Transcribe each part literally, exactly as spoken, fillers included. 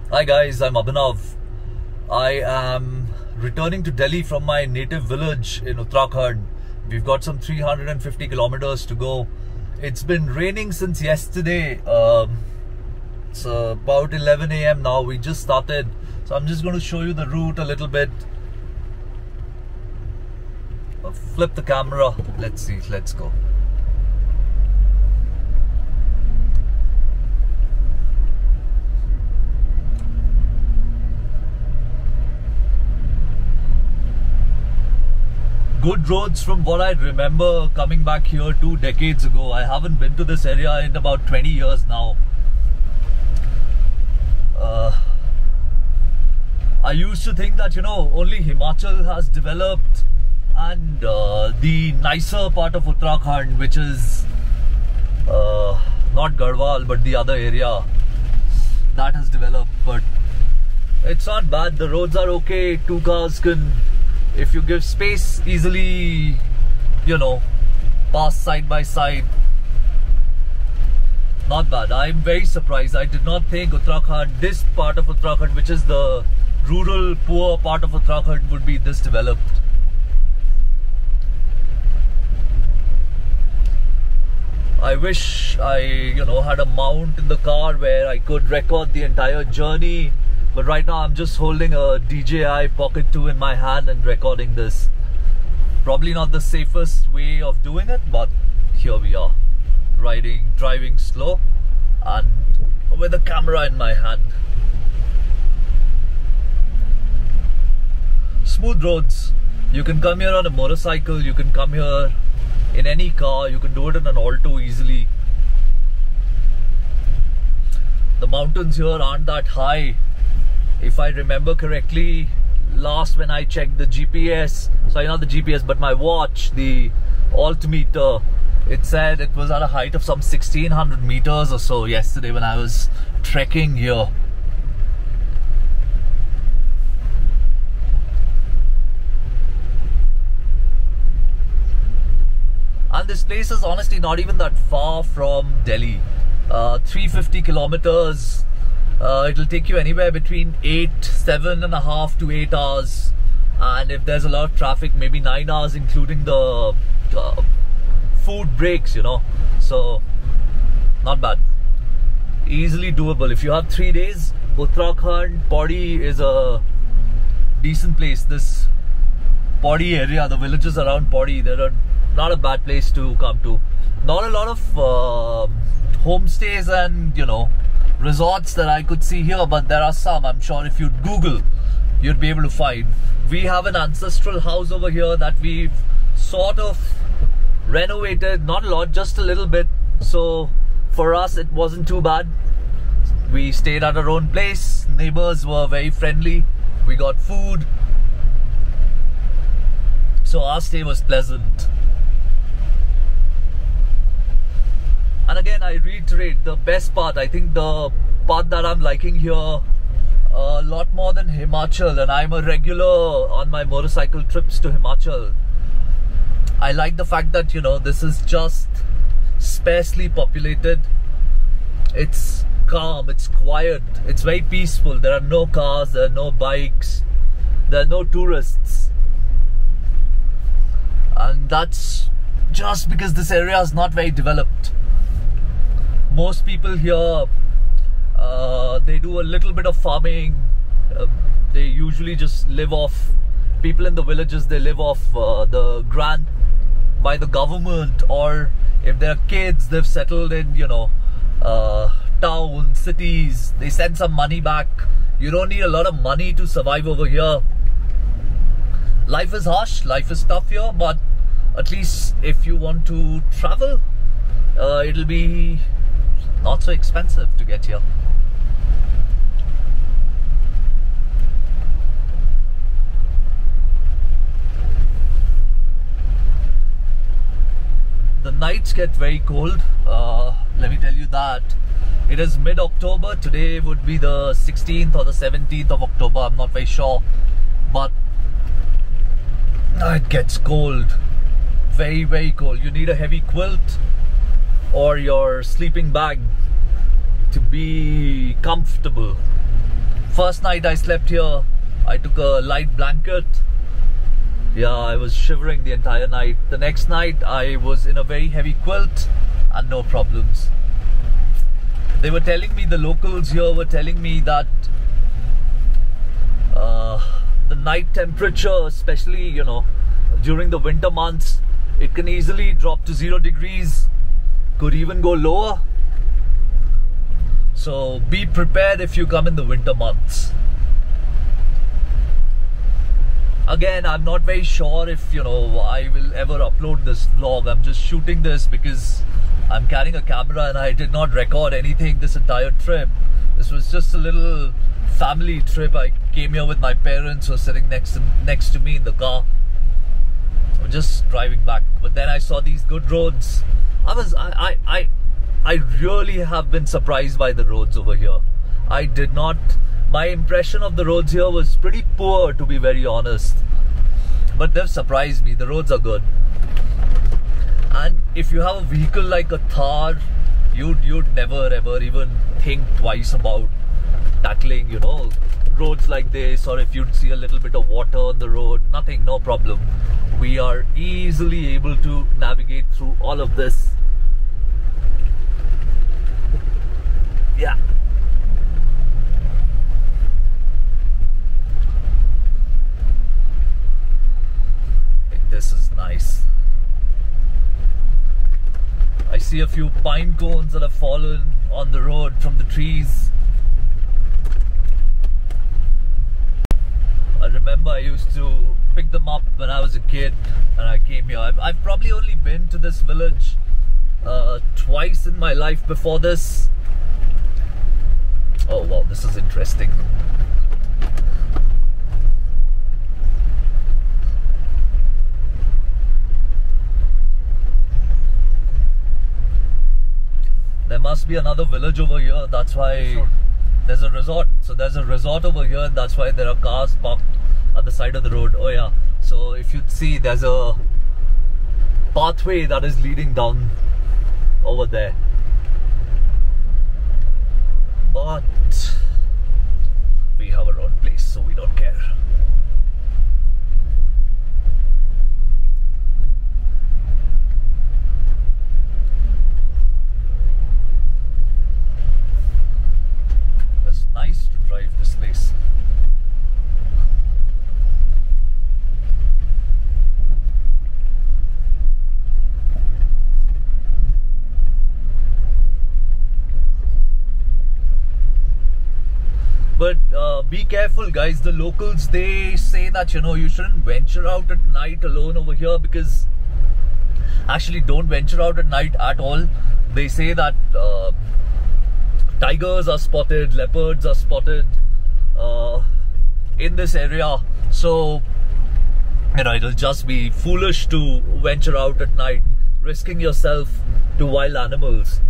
Hi guys, I'm Abhinav. I am returning to Delhi from my native village in Uttarakhand. We've got some three hundred fifty kilometers to go. It's been raining since yesterday. Um, it's uh, about eleven A M now. We just started. So I'm just going to show you the route a little bit. I'll flip the camera. Let's see. Let's go. Good roads from what I remember coming back here two decades ago. I haven't been to this area in about twenty years now. Uh, I used to think that, you know, only Himachal has developed and uh, the nicer part of Uttarakhand, which is uh, not Garhwal but the other area, that has developed. But it's not bad. The roads are okay. Two cars can, if you give space, easily, you know, pass side by side. Not bad. I'm very surprised. I did not think Uttarakhand, this part of Uttarakhand, which is the rural, poor part of Uttarakhand, would be this developed. I wish I, you know, had a mount in the car where I could record the entire journey. But right now I'm just holding a D J I Pocket two in my hand and recording this. Probably not the safest way of doing it, but here we are. Riding, driving slow and with a camera in my hand. Smooth roads. You can come here on a motorcycle, you can come here in any car, you can do it in an Alto easily. The mountains here aren't that high. If I remember correctly, last when I checked the G P S, sorry, not the G P S, but my watch, the altimeter, it said it was at a height of some sixteen hundred meters or so yesterday when I was trekking here. And this place is honestly not even that far from Delhi. Uh, three hundred fifty kilometers. Uh, it'll take you anywhere between eight, seven and a half to eight hours, and if there's a lot of traffic, maybe nine hours, including the uh, food breaks, you know. So, not bad. Easily doable. If you have three days, Uttarakhand, Pauri is a decent place. This Pauri area, the villages around Pauri, they're a, not a bad place to come to. Not a lot of uh, homestays and, you know, resorts that I could see here, but there are some. I'm sure if you'd Google, you'd be able to find. We have an ancestral house over here that we've sort of renovated, not a lot, just a little bit. So for us, it wasn't too bad. We stayed at our own place. Neighbors were very friendly. We got food. So our stay was pleasant. And again, I reiterate, the best part, I think the part that I'm liking here a lot more than Himachal, and I'm a regular on my motorcycle trips to Himachal. I like the fact that, you know, this is just sparsely populated. It's calm, it's quiet, it's very peaceful. There are no cars, there are no bikes, there are no tourists. And that's just because this area is not very developed. Most people here, uh, they do a little bit of farming. Uh, they usually just live off, people in the villages, they live off uh, the grant by the government, or if they're kids, they've settled in, you know, uh, towns, cities, they send some money back. You don't need a lot of money to survive over here. Life is harsh, life is tough here, but at least if you want to travel, uh, it'll be not so expensive to get here. The nights get very cold, uh, let me tell you that. It is mid-October, today would be the sixteenth or the seventeenth of October, I'm not very sure. But it gets cold, very very cold. You need a heavy quilt or your sleeping bag to be comfortable. First night I slept here, I took a light blanket. Yeah, I was shivering the entire night. The next night I was in a very heavy quilt and no problems. They were telling me, the locals here were telling me that uh, the night temperature, especially, you know, during the winter months, it can easily drop to zero degrees, could even go lower. So be prepared if you come in the winter months. Again, I'm not very sure if, you know, I will ever upload this vlog. I'm just shooting this because I'm carrying a camera and I did not record anything this entire trip. This was just a little family trip. I came here with my parents who are sitting next to, next to me in the car. I'm just driving back. But then I saw these good roads. I was, I, I, I, I really have been surprised by the roads over here. I did not, my impression of the roads here was pretty poor, to be very honest. But they've surprised me. The roads are good. And if you have a vehicle like a Thar, you'd, you'd never ever even think twice about tackling, you know, roads like this. Or if you'd see a little bit of water on the road, nothing, no problem. We are easily able to navigate through all of this. Yeah. This is nice. I see a few pine cones that have fallen on the road from the trees. I remember I used to pick them up when I was a kid and I came here. I've, I've probably only been to this village uh, twice in my life before this. Oh wow, this is interesting. There must be another village over here, that's why resort. There's a resort. So there's a resort over here and that's why there are cars parked at the side of the road. Oh yeah, so if you see, there's a pathway that is leading down over there. But we have our own place, so we don't care. It's nice to drive this place. But uh, be careful, guys. The locals, they say that, you know, you shouldn't venture out at night alone over here, because actually don't venture out at night at all. They say that uh, tigers are spotted, leopards are spotted uh, in this area. So, you know, it'll just be foolish to venture out at night, risking yourself to wild animals.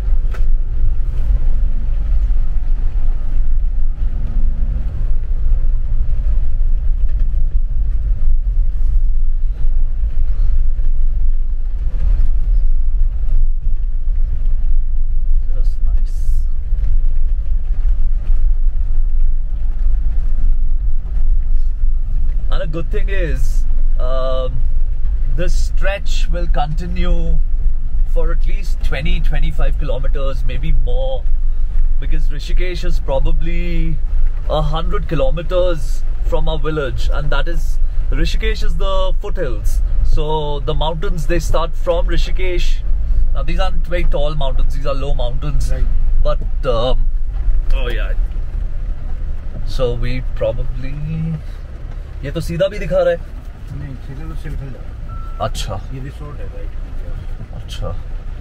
And a good thing is, um, this stretch will continue for at least twenty to twenty-five kilometers, maybe more, because Rishikesh is probably a hundred kilometers from our village, and that is, Rishikesh is the foothills. So the mountains, they start from Rishikesh. Now these aren't very tall mountains, these are low mountains, right. But um, oh yeah, so we probably, ये तो सीधा भी दिखा रहा है? नहीं, सीधा तो सिलखल जा रहा है। अच्छा, ये रिसोर्ट है, राइट? अच्छा।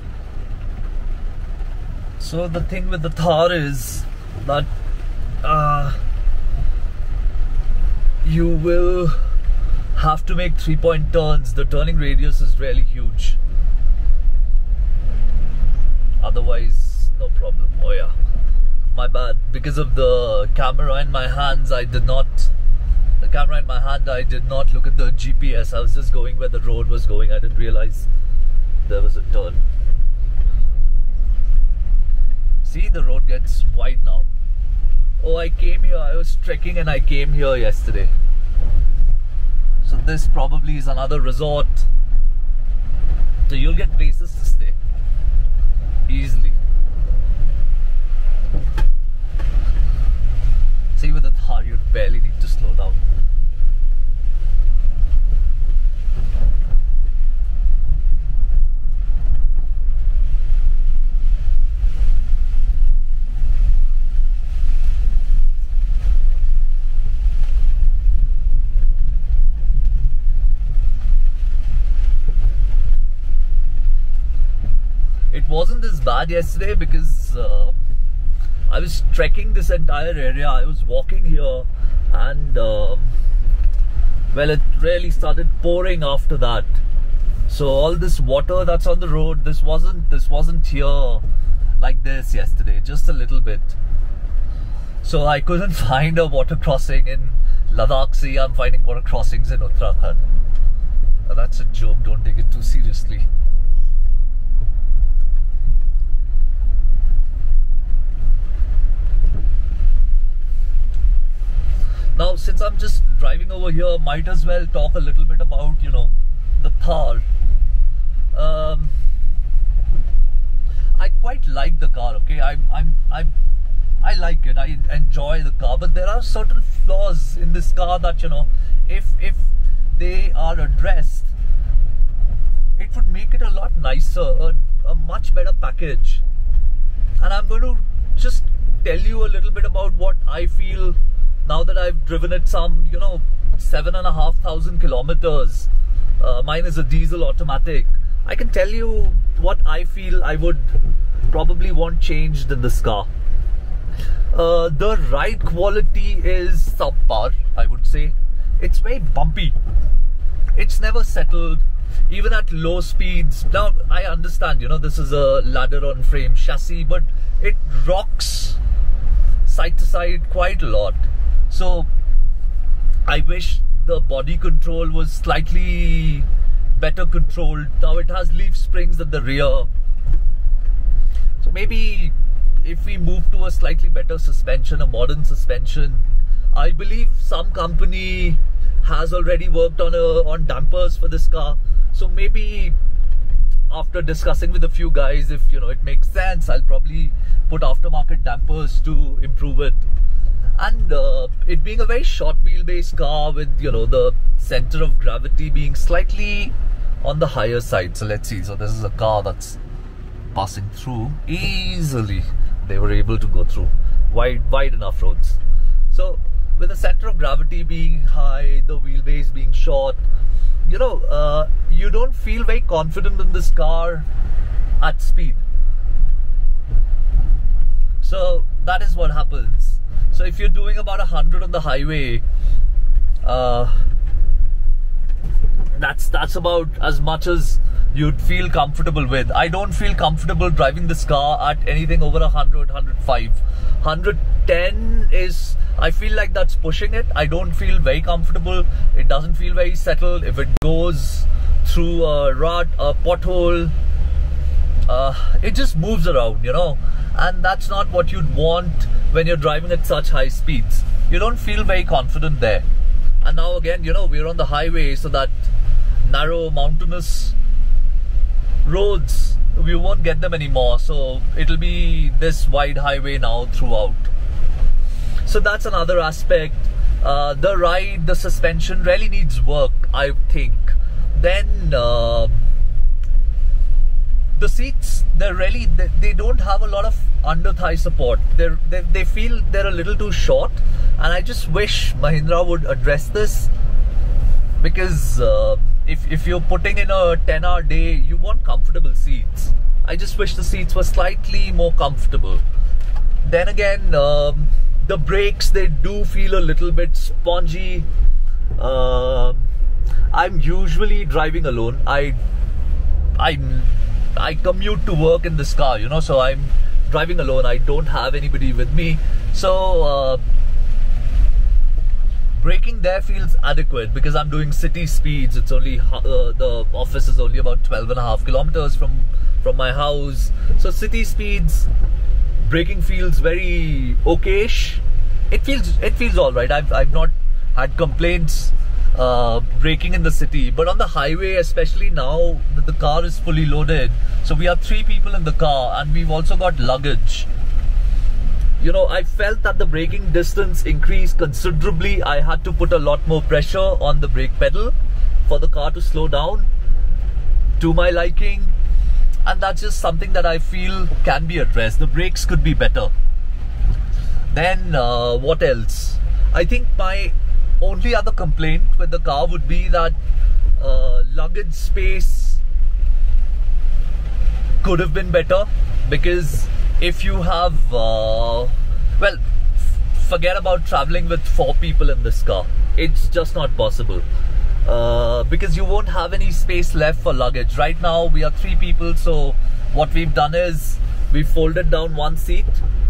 So the thing with the Thar is that uh, you will have to make three-point turns. The turning radius is really huge. Otherwise, no problem. Oh yeah, my bad. Because of the camera in my hands, I did not. The camera in my hand, I did not look at the G P S. I was just going where the road was going. I didn't realize there was a turn. See, the road gets wide now. Oh, I came here, I was trekking and I came here yesterday. So this probably is another resort. So you'll get places to stay easily. See, with the Thar, you barely need to slow down. It wasn't as bad yesterday because uh, I was trekking this entire area. I was walking here and uh, well, it really started pouring after that. So all this water that's on the road, this wasn't this wasn't here like this yesterday, just a little bit. So I couldn't find a water crossing in Ladakh. See, I'm finding water crossings in Uttarakhand. Now, that's a joke, don't take it too seriously. Now, since I'm just driving over here, might as well talk a little bit about, you know, the Thar. Um, I quite like the car, okay? I'm, I'm, I'm, I like it. I enjoy the car, but there are certain flaws in this car that, you know, if if they are addressed, it would make it a lot nicer, a, a much better package. And I'm going to just tell you a little bit about what I feel. Now that I've driven it some, you know, seven and a half thousand kilometers, uh, mine is a diesel automatic. I can tell you what I feel I would probably want changed in this car. Uh, the ride quality is subpar, I would say. It's very bumpy. It's never settled, even at low speeds. Now, I understand, you know, this is a ladder on frame chassis, but it rocks side to side quite a lot. So I wish the body control was slightly better controlled. Now it has leaf springs at the rear. So maybe if we move to a slightly better suspension, a modern suspension. I believe some company has already worked on a, on dampers for this car. So maybe after discussing with a few guys, if you know it makes sense, I'll probably put aftermarket dampers to improve it. And uh, it being a very short wheelbase car with, you know, the center of gravity being slightly on the higher side. So let's see. So this is a car that's passing through easily. They were able to go through wide, wide enough roads. So with the center of gravity being high, the wheelbase being short, you know, uh, you don't feel very confident in this car at speed. So that is what happens. So if you're doing about a hundred on the highway, uh, that's that's about as much as you'd feel comfortable with. I don't feel comfortable driving this car at anything over a hundred, one hundred five. one hundred ten is, I feel like that's pushing it. I don't feel very comfortable. It doesn't feel very settled. If it goes through a rut, a pothole, uh, it just moves around, you know. And that's not what you'd want when you're driving at such high speeds. You don't feel very confident there. And now again, you know, we're on the highway, so that narrow mountainous roads, we won't get them anymore. So it'll be this wide highway now throughout. So that's another aspect. Uh, the ride, the suspension really needs work, I think. Then uh, the seats, they're really, they, they don't have a lot of under thigh support. They're, they they feel they're a little too short, and I just wish Mahindra would address this, because uh, if, if you're putting in a ten hour day, you want comfortable seats. I just wish the seats were slightly more comfortable. Then again, um, the brakes, they do feel a little bit spongy. Uh, I'm usually driving alone. I, I, I commute to work in this car, you know, so I'm driving alone. I don't have anybody with me. So, uh, braking there feels adequate because I'm doing city speeds. It's only, uh, the office is only about twelve and a half kilometers from, from my house. So city speeds, braking feels very okayish. it feels it feels all right. I've I've not had complaints uh, braking in the city, but on the highway, especially now that the car is fully loaded, so we have three people in the car and we've also got luggage. You know, I felt that the braking distance increased considerably. I had to put a lot more pressure on the brake pedal for the car to slow down to my liking, and that's just something that I feel can be addressed. The brakes could be better. Then uh, what else? I think my only other complaint with the car would be that uh, luggage space could have been better, because if you have uh, well, forget about traveling with four people in this car. It's just not possible. Uh, because you won't have any space left for luggage. Right now we are three people, so what we've done is we've folded down one seat,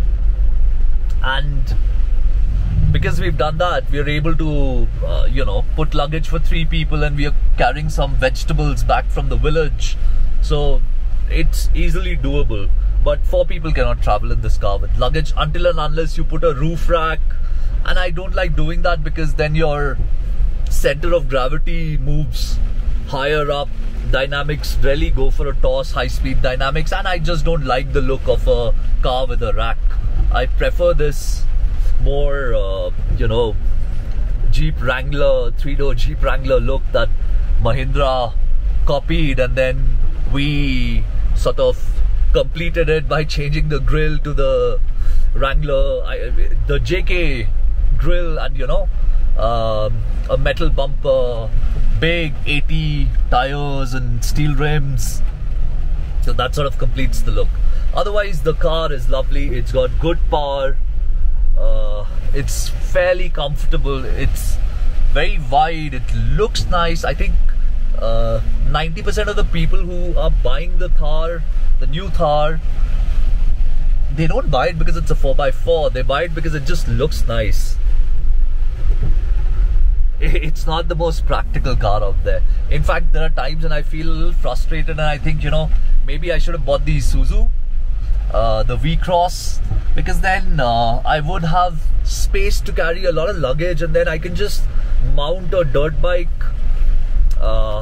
and because we've done that, we're able to uh, you know, put luggage for three people, and we are carrying some vegetables back from the village, so it's easily doable. But four people cannot travel in this car with luggage until and unless you put a roof rack, and I don't like doing that because then your center of gravity moves higher up. Dynamics really go for a toss, high speed dynamics, and I just don't like the look of a car with a rack. I prefer this more uh, you know, Jeep Wrangler, three-door Jeep Wrangler look that Mahindra copied, and then we sort of completed it by changing the grille to the Wrangler, I, the J K grille, and you know, um, a metal bumper, big eighty tires and steel rims. So that sort of completes the look. Otherwise, the car is lovely. It's got good power. Uh, it's fairly comfortable. It's very wide. It looks nice. I think uh, ninety percent of the people who are buying the Thar, the new Thar, they don't buy it because it's a four by four. They buy it because it just looks nice. It's not the most practical car out there. In fact, there are times when I feel a little frustrated and I think, you know, maybe I should have bought the Isuzu, uh, the V-Cross, because then uh, I would have space to carry a lot of luggage, and then I can just mount a dirt bike uh,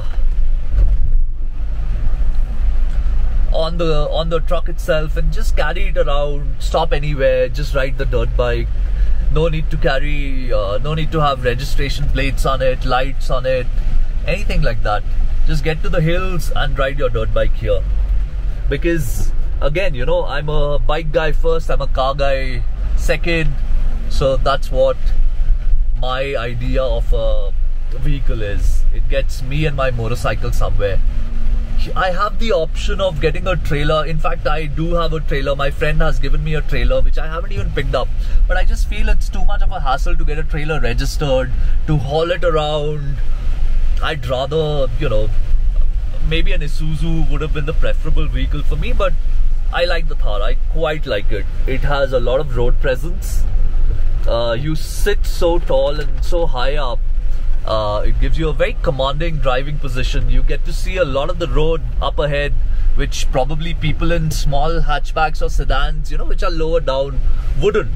on the on the truck itself and just carry it around, stop anywhere, just ride the dirt bike. No need to carry, uh, no need to have registration plates on it, lights on it, anything like that. Just get to the hills and ride your dirt bike here. Because again, you know, I'm a bike guy first, I'm a car guy second. So that's what my idea of a vehicle is. It gets me and my motorcycle somewhere. I have the option of getting a trailer. In fact, I do have a trailer. My friend has given me a trailer which I haven't even picked up, but I just feel it's too much of a hassle to get a trailer registered, to haul it around. I'd rather, you know, maybe an Isuzu would have been the preferable vehicle for me, but I like the Thar. I quite like it. It has a lot of road presence. Uh, you sit so tall and so high up. Uh, it gives you a very commanding driving position. You get to see a lot of the road up ahead, which probably people in small hatchbacks or sedans, you know, which are lower down, wouldn't.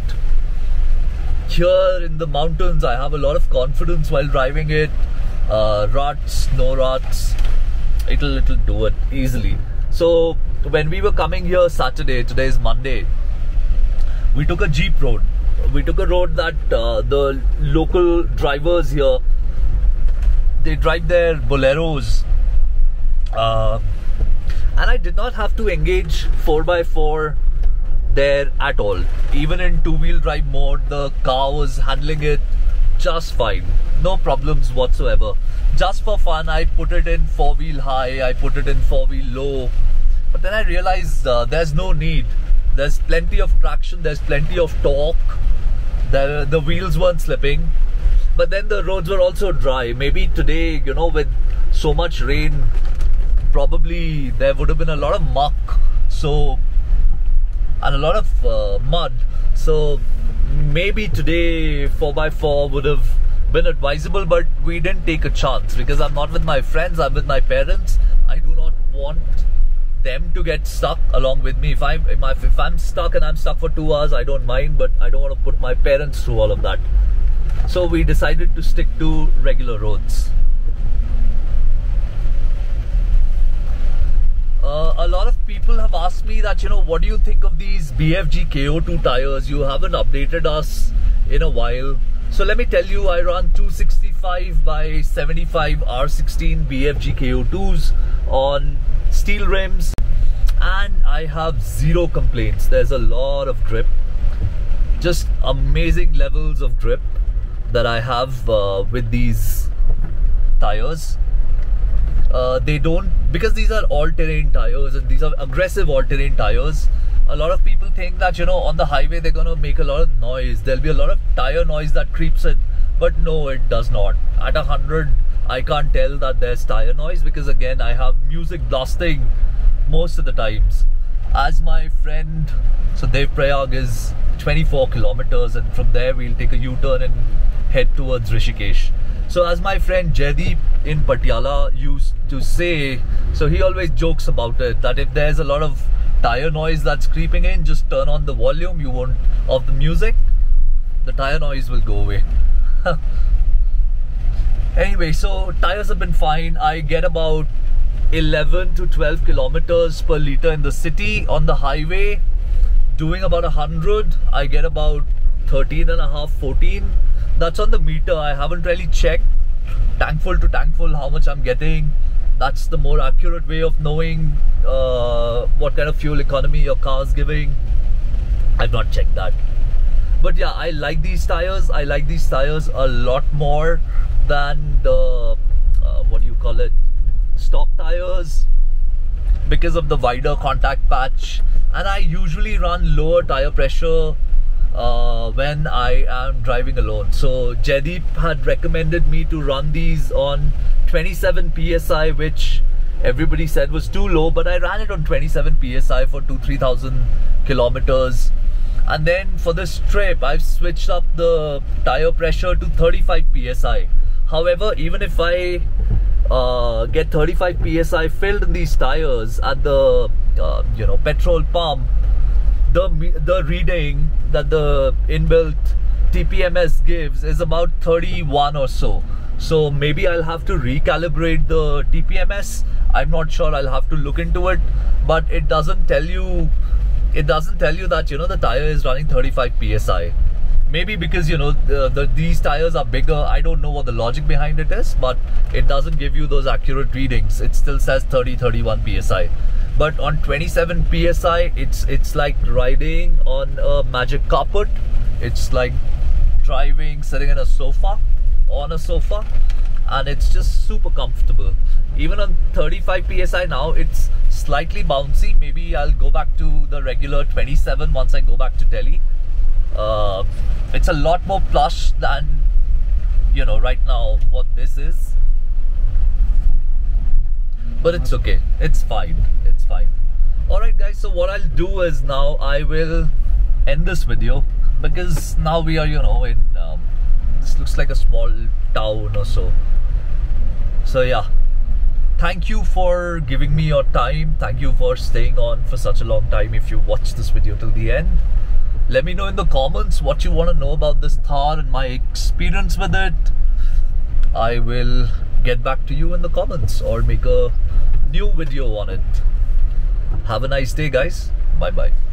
Here in the mountains, I have a lot of confidence while driving it. Uh, ruts, no ruts, it'll, it'll do it easily. So when we were coming here Saturday, today is Monday, we took a Jeep road. We took a road that uh, the local drivers here, they drive their Boleros, uh, and I did not have to engage four by four there at all. Even in two-wheel drive mode, the car was handling it just fine, no problems whatsoever. Just for fun, I put it in four-wheel high, I put it in four-wheel low, but then I realized uh, there's no need. There's plenty of traction, there's plenty of torque, the, the wheels weren't slipping. But then the roads were also dry. Maybe today, you know, with so much rain, probably there would have been a lot of muck, so, and a lot of uh, mud. So maybe today four by four would have been advisable, but we didn't take a chance because I'm not with my friends, I'm with my parents. I do not want them to get stuck along with me. If I'm if I'm stuck and I'm stuck for two hours, I don't mind, but I don't want to put my parents through all of that. So we decided to stick to regular roads. Uh, a lot of people have asked me that, you know, what do you think of these B F G K O two tires? You haven't updated us in a while. So let me tell you, I run two sixty-five by seventy-five R sixteen B F G K O twos on steel rims, and I have zero complaints. There's a lot of grip, just amazing levels of grip that I have uh, with these tires. Uh, they don't, because these are all-terrain tires and these are aggressive all-terrain tires. A lot of people think that, you know, on the highway they're gonna make a lot of noise. There'll be a lot of tire noise that creeps in, but no, it does not. At a hundred, I can't tell that there's tire noise because, again, I have music blasting most of the times. As my friend, so Dev Prayag is twenty-four kilometers, and from there we'll take a U-turn and head towards Rishikesh. So as my friend Jaideep in Patiala used to say, so he always jokes about it, that if there's a lot of tire noise that's creeping in, just turn on the volume, you won't, of the music, the tire noise will go away. Anyway, so tires have been fine. I get about eleven to twelve kilometers per liter in the city. On the highway, doing about one hundred, I get about thirteen and a half, fourteen. That's on the meter. I haven't really checked tankful to tankful how much I'm getting. That's the more accurate way of knowing uh, what kind of fuel economy your car's giving. I've not checked that. But yeah, I like these tires. I like these tires a lot more than the, uh, what do you call it, stock tires, because of the wider contact patch. And I usually run lower tire pressure uh, when I am driving alone. So Jaideep had recommended me to run these on twenty-seven P S I, which everybody said was too low, but I ran it on twenty-seven P S I for two three thousand kilometers. And then for this trip, I've switched up the tire pressure to thirty-five P S I. However, even if I uh, get thirty-five P S I filled in these tires at the uh, you know petrol pump, the the reading that the inbuilt T P M S gives is about thirty-one or so. So maybe I'll have to recalibrate the T P M S. I'm not sure. I'll have to look into it. But it doesn't tell you. It doesn't tell you that, you know, the tire is running thirty-five P S I. Maybe because, you know, the, the, these tires are bigger. I don't know what the logic behind it is, but it doesn't give you those accurate readings. It still says thirty, thirty-one P S I. But on twenty-seven P S I, it's it's like riding on a magic carpet. It's like driving, sitting in a sofa, on a sofa, and it's just super comfortable. Even on thirty-five P S I now, it's slightly bouncy. Maybe I'll go back to the regular twenty-seven once I go back to Delhi. Uh, it's a lot more plush than, you know, right now what this is. But it's okay. It's fine. It's fine. Alright guys, so what I'll do is now I will end this video, because now we are, you know, in, um, this looks like a small town or so. So yeah. Thank you for giving me your time. Thank you for staying on for such a long time if you watched this video till the end. Let me know in the comments what you want to know about this Thar and my experience with it. I will get back to you in the comments or make a new video on it. Have a nice day, guys. Bye bye.